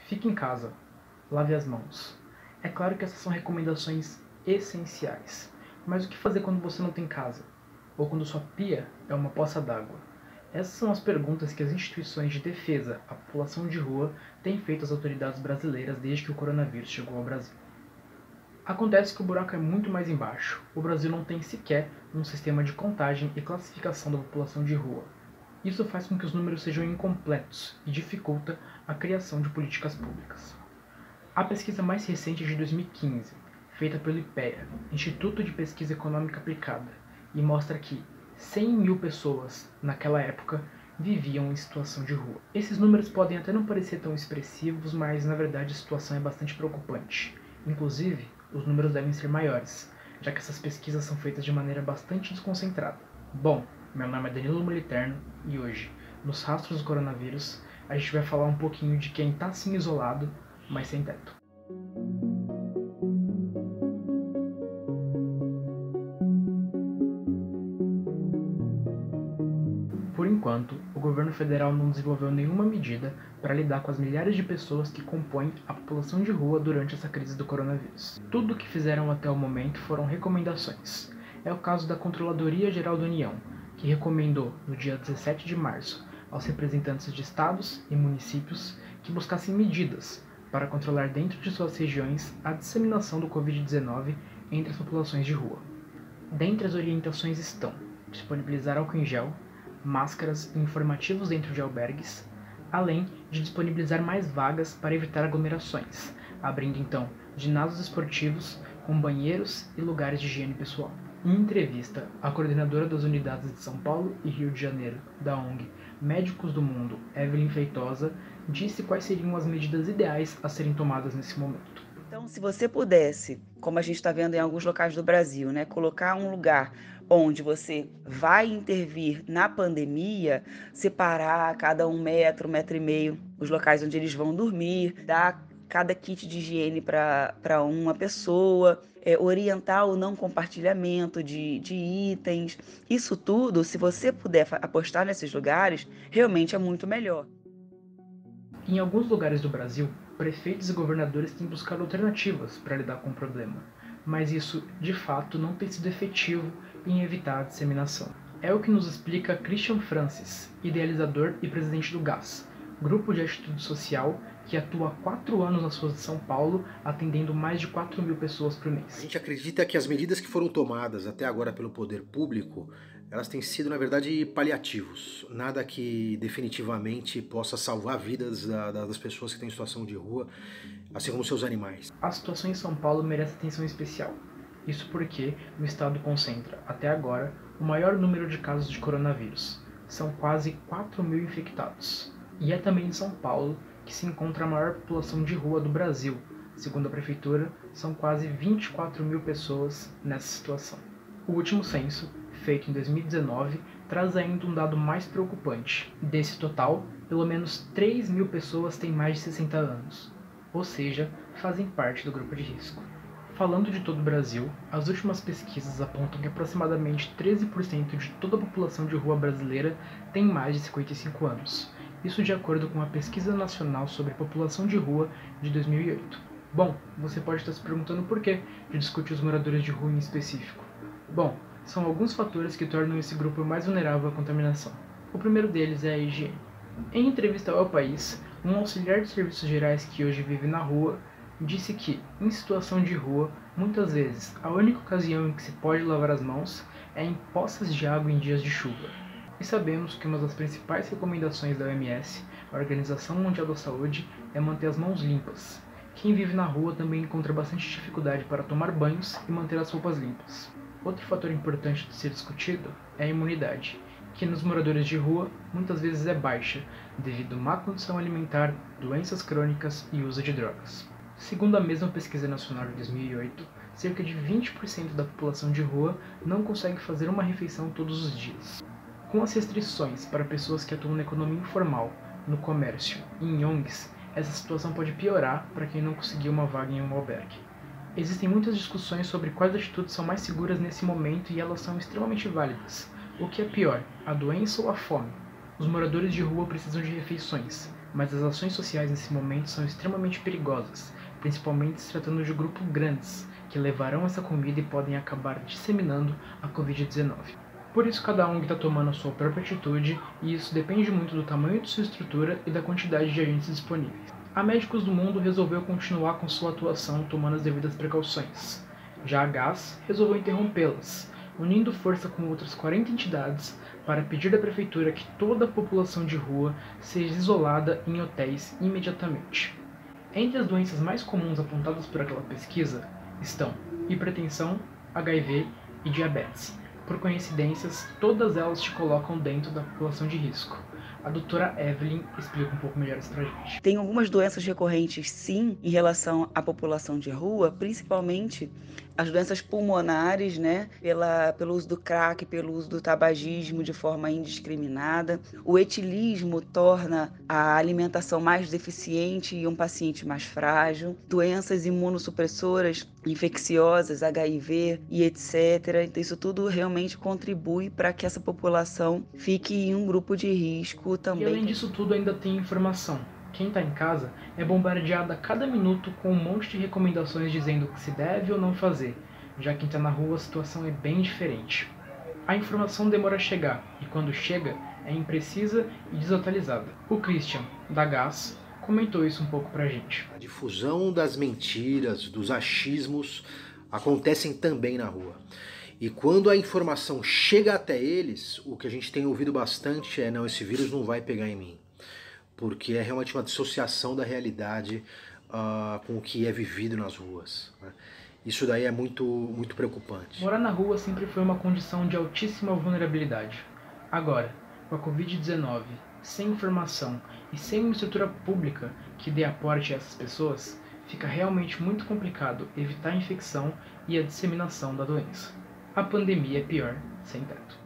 Fique em casa, lave as mãos. É claro que essas são recomendações essenciais, mas o que fazer quando você não tem casa? Ou quando sua pia é uma poça d'água? Essas são as perguntas que as instituições de defesa à população de rua têm feito às autoridades brasileiras desde que o coronavírus chegou ao Brasil. Acontece que o buraco é muito mais embaixo. O Brasil não tem sequer um sistema de contagem e classificação da população de rua. Isso faz com que os números sejam incompletos e dificulta a criação de políticas públicas. A pesquisa mais recente é de 2015, feita pelo IPEA, Instituto de Pesquisa Econômica Aplicada, e mostra que 100 mil pessoas, naquela época, viviam em situação de rua. Esses números podem até não parecer tão expressivos, mas na verdade a situação é bastante preocupante. Inclusive, os números devem ser maiores, já que essas pesquisas são feitas de maneira bastante desconcentrada. Bom, meu nome é Danilo Moliterno e hoje, nos rastros do coronavírus, a gente vai falar um pouquinho de quem está assim isolado, mas sem teto. Por enquanto, o governo federal não desenvolveu nenhuma medida para lidar com as milhares de pessoas que compõem a população de rua durante essa crise do coronavírus. Tudo o que fizeram até o momento foram recomendações. É o caso da Controladoria Geral da União, que recomendou, no dia 17 de março, aos representantes de estados e municípios que buscassem medidas para controlar dentro de suas regiões a disseminação do Covid-19 entre as populações de rua. Dentre as orientações estão disponibilizar álcool em gel, máscaras e informativos dentro de albergues, além de disponibilizar mais vagas para evitar aglomerações, abrindo então ginásios esportivos com banheiros e lugares de higiene pessoal. Em entrevista, a coordenadora das unidades de São Paulo e Rio de Janeiro da ONG Médicos do Mundo, Evelyn Feitosa, disse quais seriam as medidas ideais a serem tomadas nesse momento. Então, se você pudesse, como a gente está vendo em alguns locais do Brasil, né, colocar um lugar onde você vai intervir na pandemia, separar a cada 1 metro e meio, os locais onde eles vão dormir, dar cada kit de higiene para uma pessoa, orientar o não compartilhamento de itens. Isso tudo, se você puder apostar nesses lugares, realmente é muito melhor. Em alguns lugares do Brasil, prefeitos e governadores têm buscado alternativas para lidar com o problema, mas isso, de fato, não tem sido efetivo em evitar a disseminação. É o que nos explica Christian Francis, idealizador e presidente do GAS, Grupo de Atitude Social, que atua há 4 anos nas ruas de São Paulo, atendendo mais de 4 mil pessoas por mês. A gente acredita que as medidas que foram tomadas até agora pelo poder público, elas têm sido, na verdade, paliativos. Nada que definitivamente possa salvar vidas das pessoas que estão em situação de rua, assim como seus animais. A situação em São Paulo merece atenção especial. Isso porque o estado concentra, até agora, o maior número de casos de coronavírus. São quase 4 mil infectados. E é também em São Paulo que se encontra a maior população de rua do Brasil. Segundo a prefeitura, são quase 24 mil pessoas nessa situação. O último censo, feito em 2019, traz ainda um dado mais preocupante. Desse total, pelo menos 3 mil pessoas têm mais de 60 anos, ou seja, fazem parte do grupo de risco. Falando de todo o Brasil, as últimas pesquisas apontam que aproximadamente 13% de toda a população de rua brasileira tem mais de 55 anos. Isso de acordo com a Pesquisa Nacional sobre População de Rua de 2008. Bom, você pode estar se perguntando por que de discutir os moradores de rua em específico. Bom, são alguns fatores que tornam esse grupo mais vulnerável à contaminação. O primeiro deles é a higiene. Em entrevista ao País, um auxiliar de serviços gerais que hoje vive na rua disse que, em situação de rua, muitas vezes a única ocasião em que se pode lavar as mãos é em poças de água em dias de chuva. E sabemos que uma das principais recomendações da OMS, a Organização Mundial da Saúde, é manter as mãos limpas. Quem vive na rua também encontra bastante dificuldade para tomar banhos e manter as roupas limpas. Outro fator importante de ser discutido é a imunidade, que nos moradores de rua muitas vezes é baixa, devido à má condição alimentar, doenças crônicas e uso de drogas. Segundo a mesma pesquisa nacional de 2008, cerca de 20% da população de rua não consegue fazer uma refeição todos os dias. Com as restrições para pessoas que atuam na economia informal, no comércio e em ONGs, essa situação pode piorar para quem não conseguiu uma vaga em um albergue. Existem muitas discussões sobre quais atitudes são mais seguras nesse momento e elas são extremamente válidas. O que é pior, a doença ou a fome? Os moradores de rua precisam de refeições, mas as ações sociais nesse momento são extremamente perigosas, principalmente se tratando de grupos grandes, que levarão essa comida e podem acabar disseminando a Covid-19. Por isso cada ONG está tomando a sua própria atitude, e isso depende muito do tamanho de sua estrutura e da quantidade de agentes disponíveis. A Médicos do Mundo resolveu continuar com sua atuação tomando as devidas precauções. Já a GAS resolveu interrompê-las, unindo força com outras 40 entidades para pedir à prefeitura que toda a população de rua seja isolada em hotéis imediatamente. Entre as doenças mais comuns apontadas por aquela pesquisa estão hipertensão, HIV e diabetes. Por coincidências, todas elas te colocam dentro da população de risco. A doutora Evelyn explica um pouco melhor isso pra gente. Tem algumas doenças recorrentes, sim, em relação à população de rua, principalmente as doenças pulmonares, né? Pelo uso do crack, pelo uso do tabagismo de forma indiscriminada. O etilismo torna a alimentação mais deficiente e um paciente mais frágil. Doenças imunossupressoras, infecciosas, HIV e etc. Então, isso tudo realmente contribui para que essa população fique em um grupo de risco também. E além disso tudo, ainda tem informação. Quem está em casa é bombardeado a cada minuto com um monte de recomendações dizendo o que se deve ou não fazer. Já quem está na rua, a situação é bem diferente. A informação demora a chegar, e quando chega, é imprecisa e desatualizada. O Christian, da GAS, comentou isso um pouco pra gente. A difusão das mentiras, dos achismos, acontecem também na rua. E quando a informação chega até eles, o que a gente tem ouvido bastante é: não, esse vírus não vai pegar em mim. Porque é realmente uma dissociação da realidade com o que é vivido nas ruas, né? Isso daí é muito, muito preocupante. Morar na rua sempre foi uma condição de altíssima vulnerabilidade. Agora, com a Covid-19, sem informação e sem uma estrutura pública que dê aporte a essas pessoas, fica realmente muito complicado evitar a infecção e a disseminação da doença. A pandemia é pior sem teto.